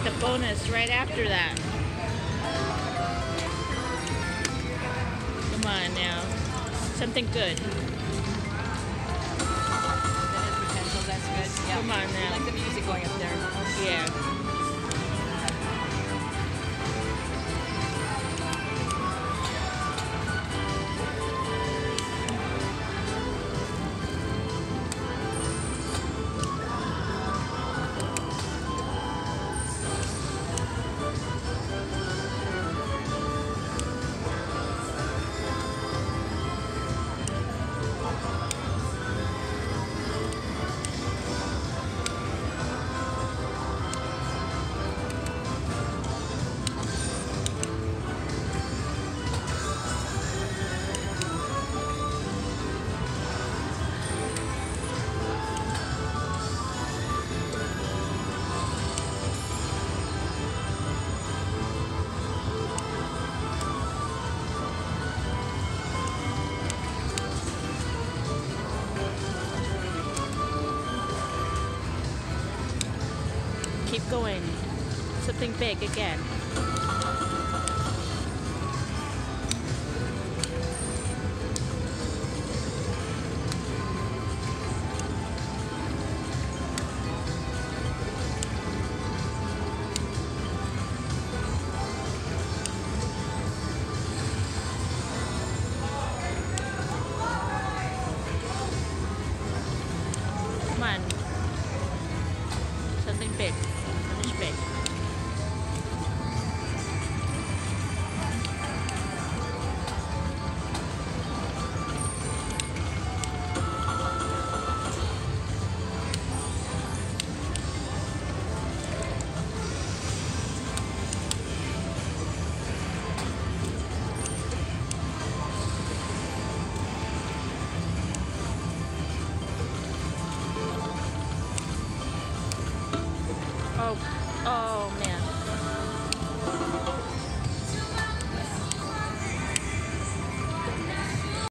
the bonus right after that. Come on now. Something good. That is potential. That's good. Yeah. Come on now. I like the music going up there. Yeah. Keep going. Something big again.